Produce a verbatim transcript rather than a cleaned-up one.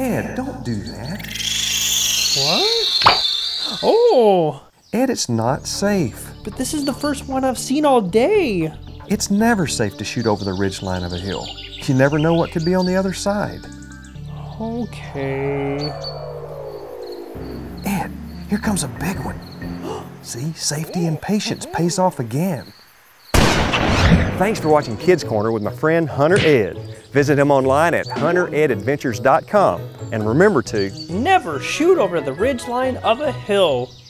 Ed, don't do that. What? Oh! Ed, it's not safe. But this is the first one I've seen all day. It's never safe to shoot over the ridgeline of a hill. You never know what could be on the other side. Okay. Ed, here comes a big one. See, safety and patience pays off again. Thanks for watching Kids Corner with my friend Hunter Ed. Visit him online at hunter ed adventures dot com. And remember to never shoot over the ridgeline of a hill.